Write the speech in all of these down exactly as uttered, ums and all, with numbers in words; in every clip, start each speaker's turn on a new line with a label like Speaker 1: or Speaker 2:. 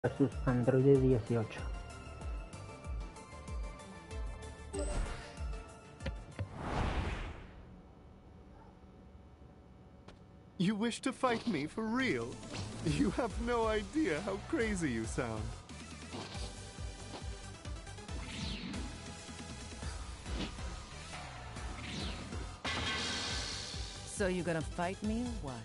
Speaker 1: versus Android dieciocho.
Speaker 2: You wish to fight me for real? You have no idea how crazy you sound.
Speaker 3: So you gonna fight me or what?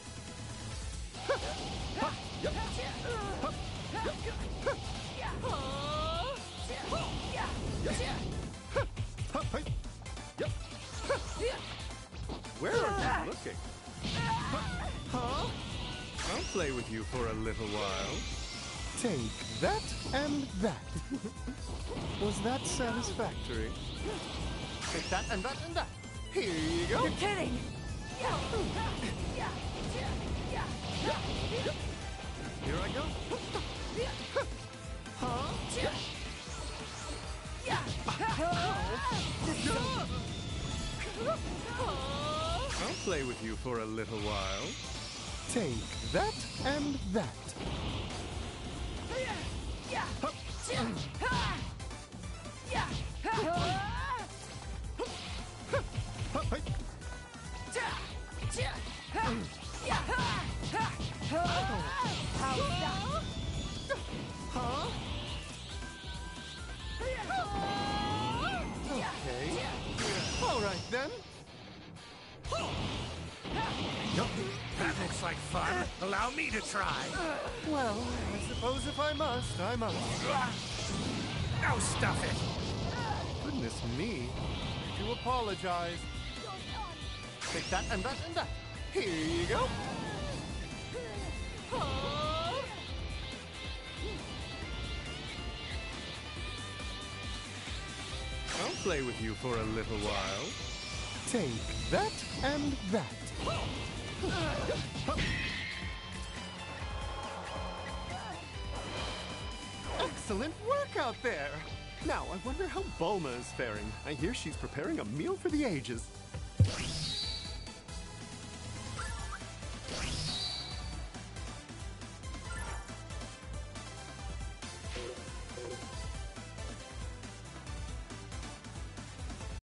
Speaker 2: Where are you looking? Huh? I'll play with you for a little while. Take that and that. Was that satisfactory? Take that and that and that. Here you go.
Speaker 3: You're kidding!
Speaker 2: Here I go. Huh? I'll play with you for a little while. Take that and that. Huh? Okay. All right then.
Speaker 4: That looks like fun. Allow me to try.
Speaker 2: Well, I suppose if I must, I must.
Speaker 4: Now stuff it.
Speaker 2: Goodness me. I do apologize. Take that and that and that. Here you go. I'll play with you for a little while. Take that and that. Excellent work out there! Now, I wonder how Bulma is faring. I hear she's preparing a meal for the ages.